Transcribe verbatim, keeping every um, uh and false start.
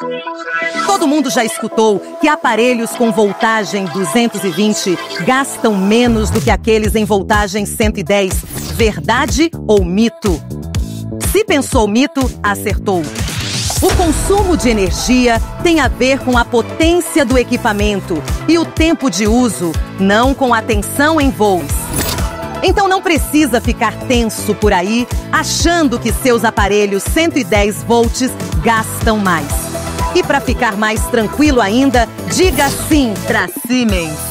Todo mundo já escutou que aparelhos com voltagem duzentos e vinte gastam menos do que aqueles em voltagem cento e dez. Verdade ou mito? Se pensou mito, acertou. O consumo de energia tem a ver com a potência do equipamento e o tempo de uso, não com a tensão em voos. Então não precisa ficar tenso por aí, achando que seus aparelhos cento e dez volts gastam mais. E para ficar mais tranquilo ainda, diga sim para Siemens.